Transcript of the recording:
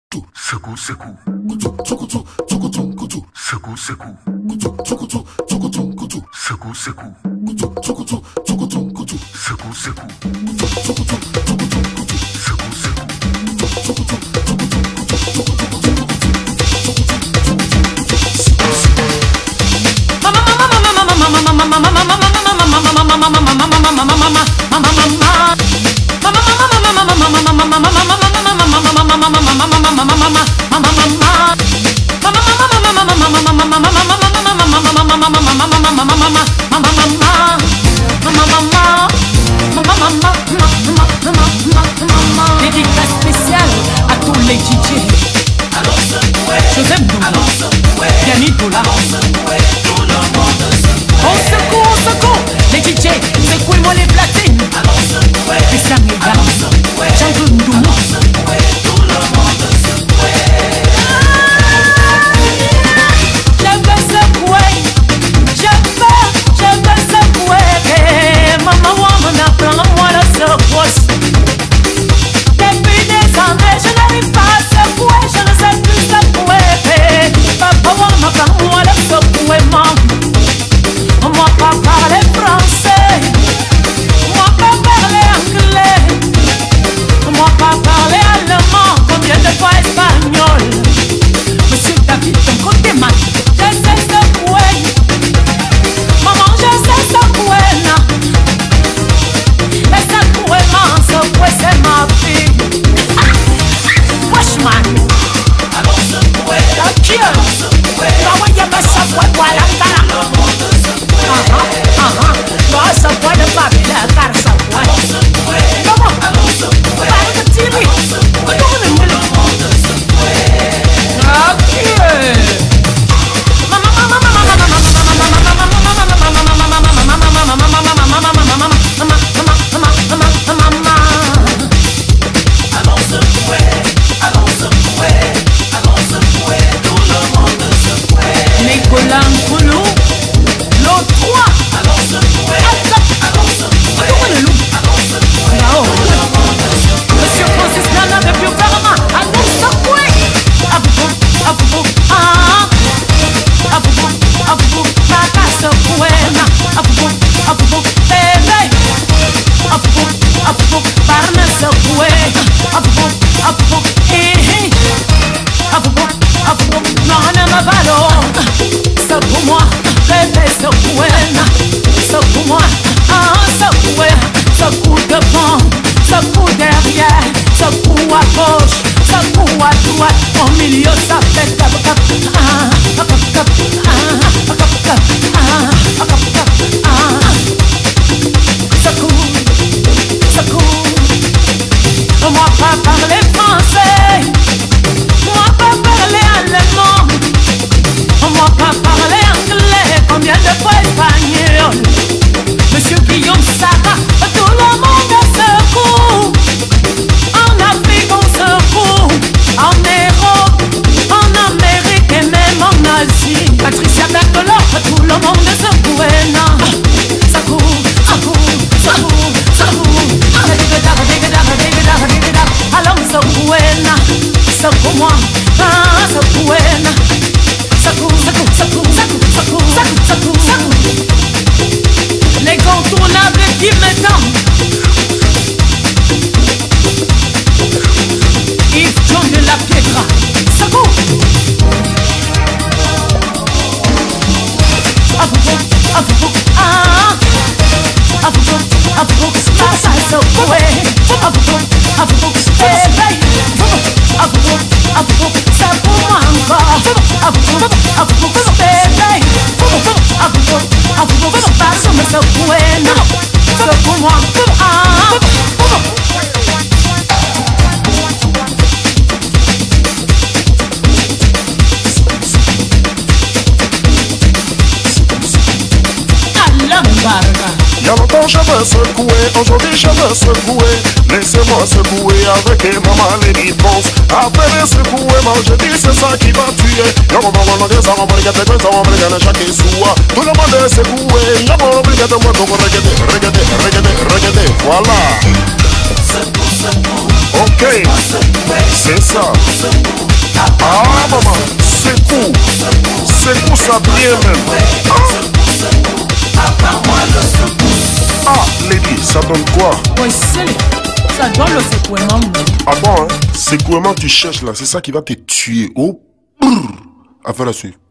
Dédicace spéciale à tous les DJ. Joseph Ndoula, Yannick Doula. On secoue, les DJ, secouez-moi les platines. Et ça me galance, Jean-Claude Ndoula. Prends-moi la secousse. Depuis des années, je n'arrive pas à secouer, je ne sais plus secouer. Papa, prends-moi la secouer, maman. Moi pas parler français, moi pas parler anglais, moi pas parler allemand, combien de fois espagnol. Monsieur David, ton côté mat, je sais secouer. Maman, je sais secouer. Secouer, c'est ma vie. Wesh man. Allons secouer. La queue. Non, il y a pas secouer, voilà. Non, secouer de famille, la car secouer. Allons secouer. Comment? Allons secouer. Allons de Thierry. Allons secouer. La queue. Nicolas Nkoulou, l'autre 3. Allons secouer. Allons secouer. Là-haut. Monsieur Francis Nana de Bio-Ferma. Allons secouer. À vous. Naka secouer. À vous. Bébé. À vous. Parle secouer. À vous. À vous. Non, ne me ballon. Secoue-moi, bébé, secoue-moi, secoue devant, secoue derrière, secoue à gauche, secoue à droite, au milieu ça fait cap. Secoue, moi pas parler français, moi pas parler allemand. Moi pas parler anglais, combien de fois espagnol. Monsieur Guillaume Sarah, tout le monde secoue. En Afrique on secoue, en Europe, en Amérique et même en Asie. Patricia Berthelot, tout le monde secoue. Secoue. Allons secouer, secoue-moi, secouer. Secoue. Les contournables qui m'étendent. Yves John de la Piedra. Secoue. À vous. Ça secouer. À vous. Éveille. À vous. Secoue-moi encore. À vous. Éveille. À vous. Passe me secouer. Secoue-moi. Y'a longtemps je veux secouer, aujourd'hui je veux secouer. Laissez-moi secouer avec maman Lady Boss. Après les secouer, moi je dis c'est ça qui va tuer. Y'a mon maman on dit ça, on va regarder, ça on va regarder chaque soir. Tout le monde est secoué, y'a mon regarde moi donc regardez, voilà. Ok, c'est ça. Ah maman, secoue ça bien même. Ah, Lady, ça donne quoi? Oui, ça donne le secouement. Ah bon, hein? Secouement tu cherches là, c'est ça qui va te tuer. Oh, brrr. Affaire à suivre.